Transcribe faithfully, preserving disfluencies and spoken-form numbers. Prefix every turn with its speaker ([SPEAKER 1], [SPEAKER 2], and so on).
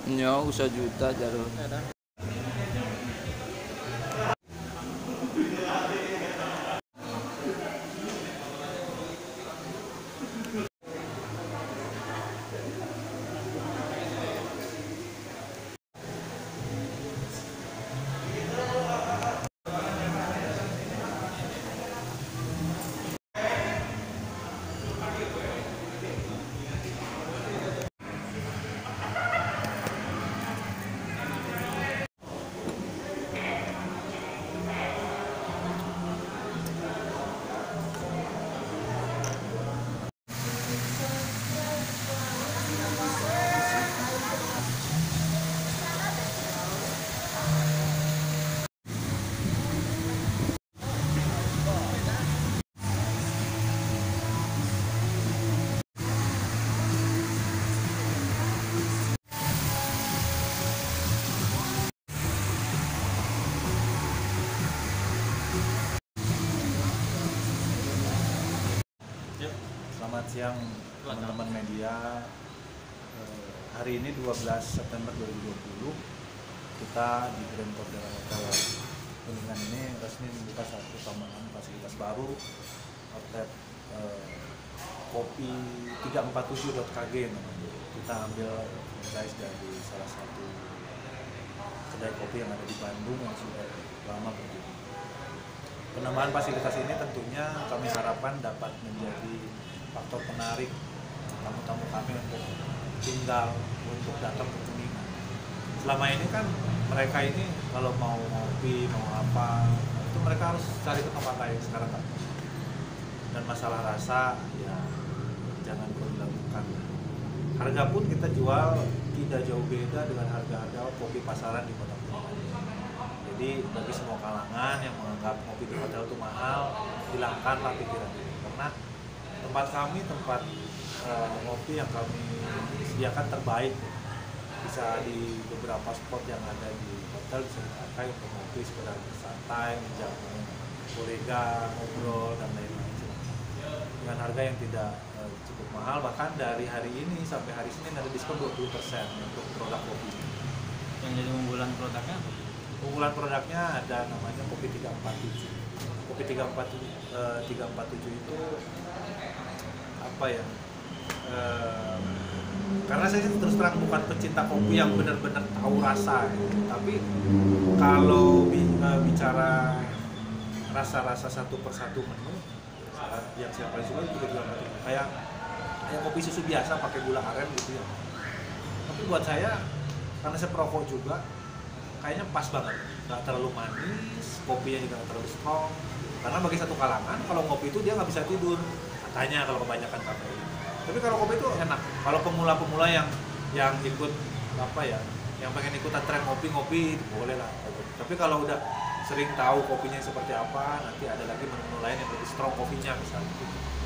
[SPEAKER 1] Nyo usah juta jaro.
[SPEAKER 2] Selamat siang teman-teman media. Hari ini dua belas September dua ribu dua puluh kita di Grand Cordera Hotel Kuningan ini resmi membuka satu tambahan fasilitas baru, outlet eh, kopi tiga empat tujuh dot k g namanya. Kita ambil franchise dari salah satu kedai kopi yang ada di Bandung yang sudah lama berdiri. Penambahan fasilitas ini tentunya kami harapkan dapat menjadi faktor penarik tamu-tamu kami untuk tinggal, untuk datang ke Kuningan. Selama ini kan mereka ini kalau mau ngopi, mau apa, itu mereka harus cari ke tempat lain. Sekarang kan. Dan masalah rasa, ya jangan perlu dilakukan. Harga pun kita jual tidak jauh beda dengan harga-harga kopi pasaran di Kota Kuningan. Jadi bagi semua kalangan yang menganggap kopi di hotel itu mahal, hilangkanlah pikiran ini. Karena tempat kami, tempat uh, ngopi yang kami sediakan terbaik, bisa di beberapa spot yang ada di hotel bisa dipakai untuk ngopi, sekedar bersantai, menjamu kolega, ngobrol dan lain-lain dengan harga yang tidak uh, cukup mahal. Bahkan dari hari ini sampai hari Senin ada diskon dua puluh persen untuk produk kopi.
[SPEAKER 1] Yang jadi unggulan produknya apa?
[SPEAKER 2] Unggulan produknya ada namanya kopi tiga empat tujuh. Kopi tiga empat tujuh itu apa ya? E, karena saya terus terang bukan pecinta kopi yang benar-benar tahu rasa, gitu. Tapi kalau bicara rasa-rasa satu persatu menu, yang saya paling suka itu tiga empat tujuh. Kayak kayak kopi susu biasa pakai gula aren gitu ya. Tapi buat saya, karena saya perokok juga, kayaknya pas banget, nggak terlalu manis, kopinya juga nggak terlalu strong. Karena bagi satu kalangan, kalau kopi itu dia nggak bisa tidur, katanya kalau kebanyakan kafein. Tapi kalau kopi itu enak. Kalau pemula-pemula yang yang ikut apa ya, yang pengen ikutan tren ngopi-ngopi, boleh lah. Tapi kalau udah sering tahu kopinya seperti apa, nanti ada lagi menu lain yang lebih strong kopinya misalnya.